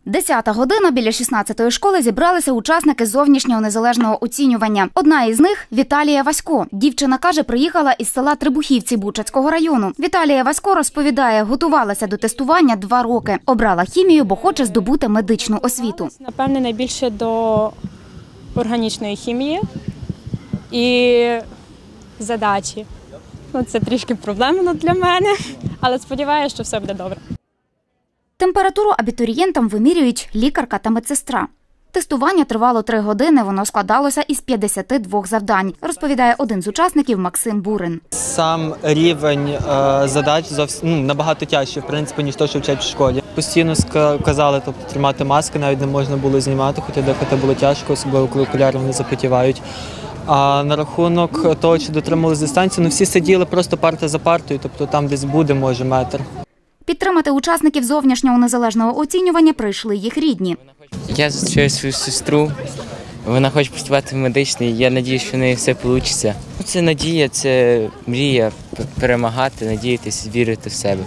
10-та година, біля 16-ї школи зібралися учасники зовнішнього незалежного оцінювання. Одна із них – Віталія Васько. Дівчина, каже, приїхала із села Трибухівці Бучацького району. Віталія Васько розповідає, готувалася до тестування 2 роки. Обрала хімію, бо хоче здобути медичну освіту. Напевне, найбільше до органічної хімії і задачі. Це трішки проблемно для мене, але сподіваюся, що все буде добре. Температуру абітурієнтам вимірюють лікарка та медсестра. Тестування тривало 3 години, воно складалося із 52 завдань, розповідає один з учасників Максим Бурин. Сам рівень задач набагато тяжче, в принципі, ніж те, що вчать в школі. Постійно казали, тримати маски, навіть не можна було знімати, хоча деколи було тяжко, особливо коли окуляри вони запотівають. А на рахунок того, чи дотримувалися дистанції, всі сиділи просто парта за партою, тобто там десь буде, може, метр. Підтримати учасників зовнішнього незалежного оцінювання прийшли їх рідні. Я зустрічаю свою сестру, вона хоче поступати в медичний, я сподіваюся, що в неї все вийде. Це надія, це мрія перемагати, надіятися, вірити в себе.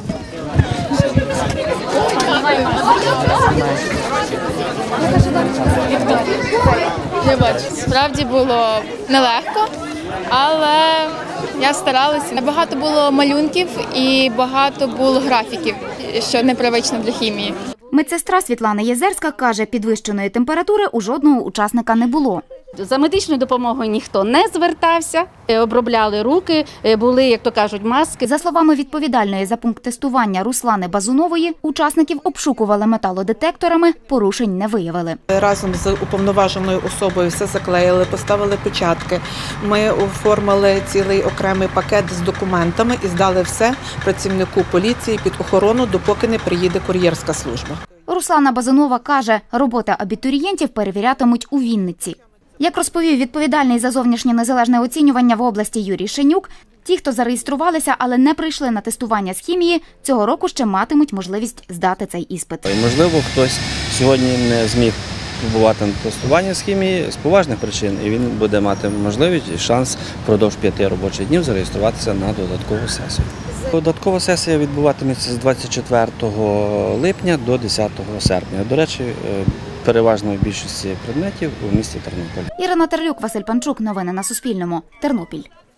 Я бачу, справді було нелегко, але я старалася. Багато було малюнків і багато було графіків, що непривично для хімії. Медсестра Світлана Єзерська каже, підвищеної температури у жодного учасника не було. За медичною допомогою ніхто не звертався, обробляли руки, були, як то кажуть, маски. За словами відповідальної за пункт тестування Руслани Базунової, учасників обшукували металодетекторами, порушень не виявили. Разом з уповноваженою особою все заклеїли, поставили печатки. Ми оформили цілий окремий пакет з документами і здали все працівнику поліції під охорону, допоки не приїде кур'єрська служба. Руслана Базунова каже, роботи абітурієнтів перевірятимуть у Вінниці. Як розповів відповідальний за зовнішнє незалежне оцінювання в області Юрій Шенюк, ті, хто зареєструвалися, але не прийшли на тестування з хімії, цього року ще матимуть можливість здати цей іспит. Можливо, хтось сьогодні не зміг побувати на тестуванні з хімії з поважних причин, і він буде мати можливість і шанс впродовж 5 робочих днів зареєструватися на додаткову сесію. Додаткова сесія відбуватиметься з 24 липня до 10 серпня. До речі, переважно в більшості предметів у місті Тернопіль. Ірина Терлюк, Василь Панчук. Новини на Суспільному. Тернопіль.